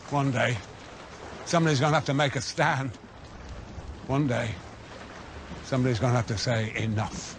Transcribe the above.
One day, somebody's going to have to make a stand. One day, somebody's going to have to say enough.